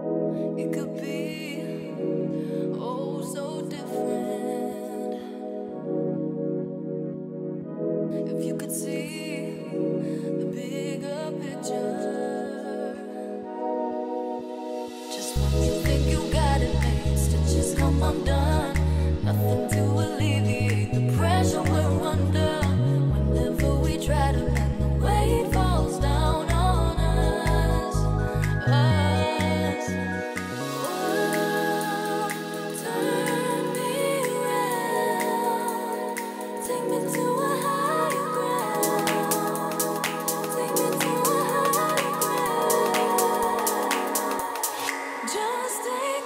It could be oh so different if you could see the bigger picture. Just when you think you got it made, stitches come undone. Nothing to alleviate the pressure we're under. Whenever we try to bend, the weight falls down on us. Oh, turn me around, take me to a higher ground, take me to a higher ground. Just stay